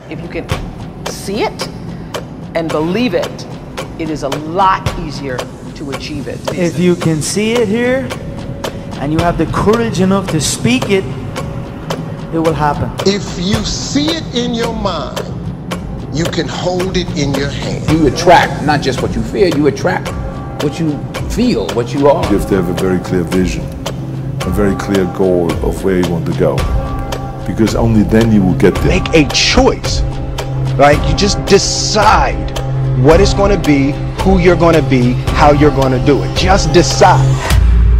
If you can see it and believe it, it is a lot easier to achieve it. If you can see it here, and you have the courage enough to speak it, it will happen. If you see it in your mind, you can hold it in your hand. You attract not just what you fear, you attract what you feel, what you are. You have to have a very clear vision, a very clear goal of where you want to go. Because only then you will get there. Make a choice, right? You just decide what it's going to be, who you're going to be, how you're going to do it. Just decide.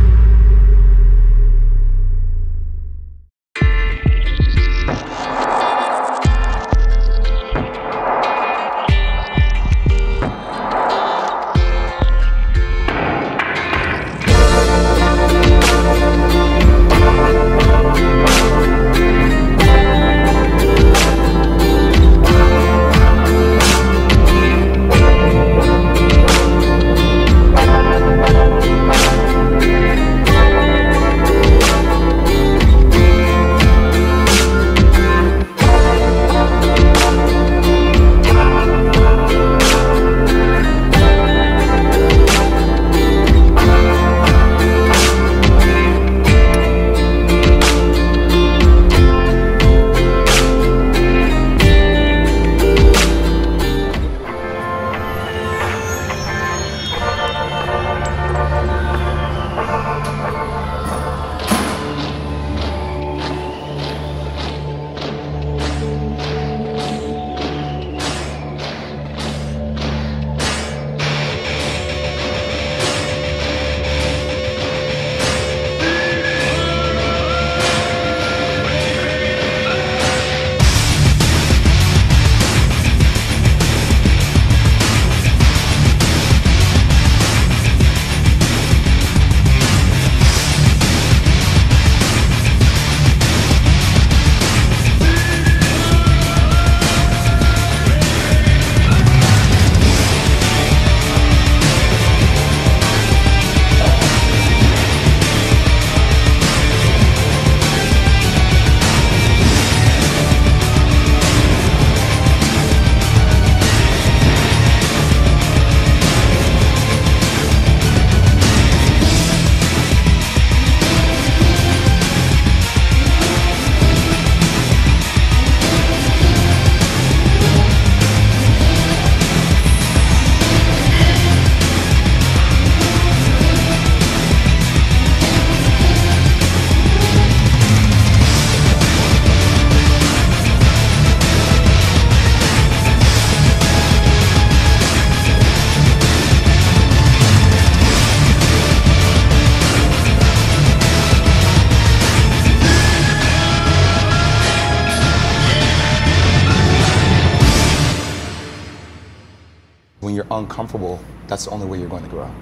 When you're uncomfortable, that's the only way you're going to grow.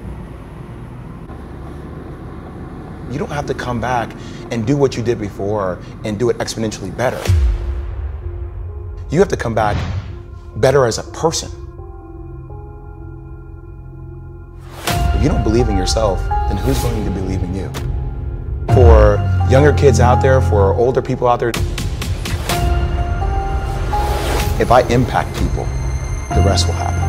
You don't have to come back and do what you did before and do it exponentially better. You have to come back better as a person. If you don't believe in yourself, then who's going to believe in you? For younger kids out there, for older people out there, if I impact people, the rest will happen.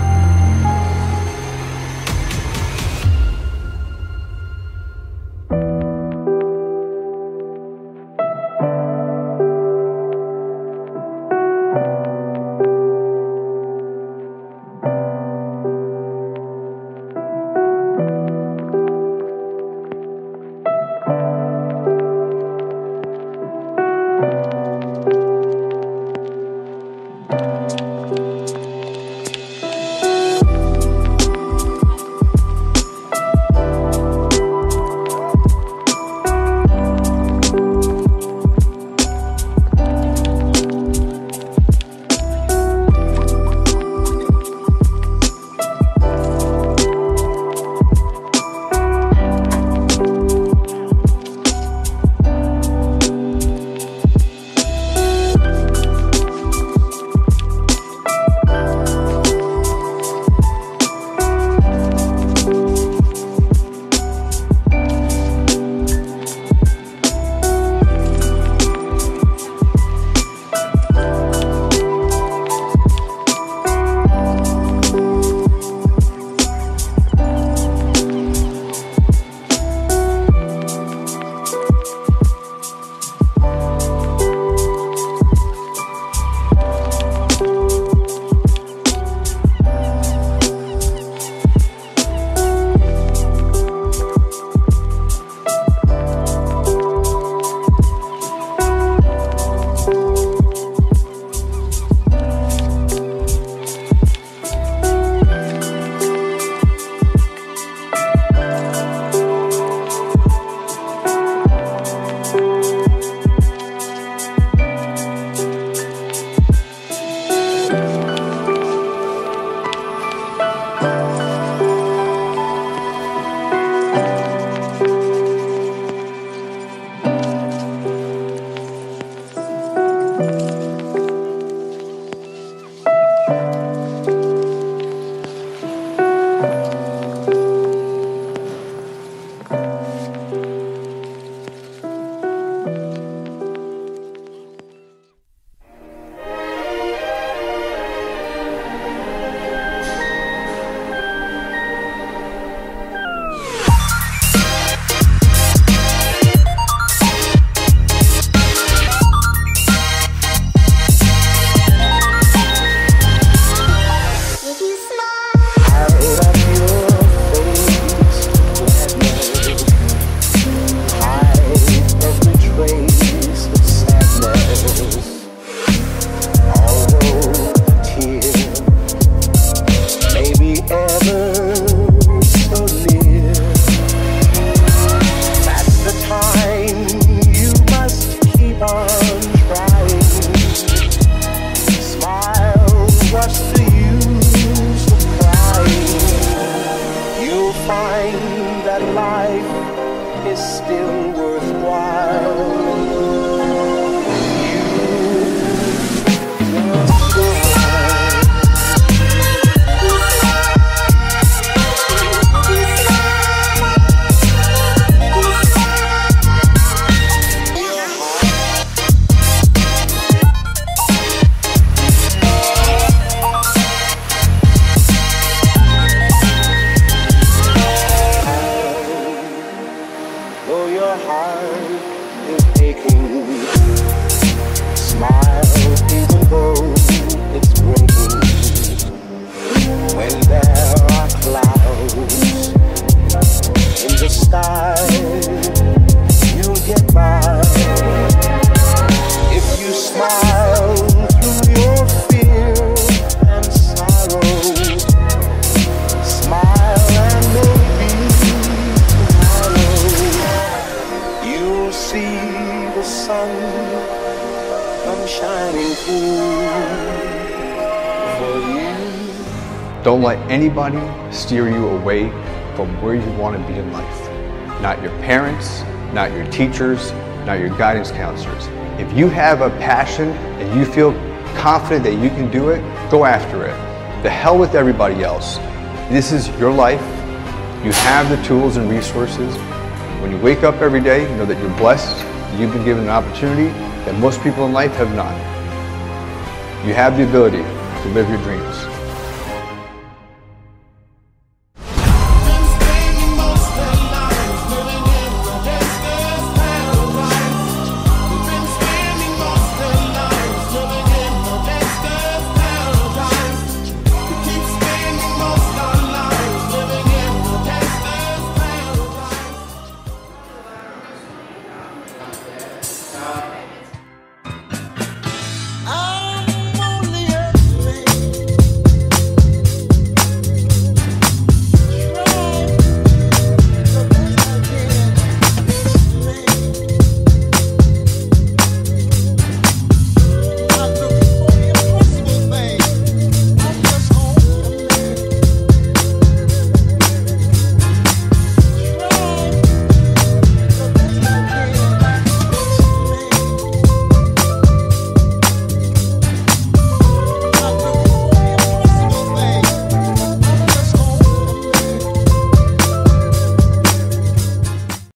Don't let anybody steer you away from where you want to be in life. Not your parents, not your teachers, not your guidance counselors. If you have a passion and you feel confident that you can do it, go after it. The hell with everybody else. This is your life. You have the tools and resources. When you wake up every day, know that you're blessed. You've been given an opportunity that most people in life have not. You have the ability to live your dreams.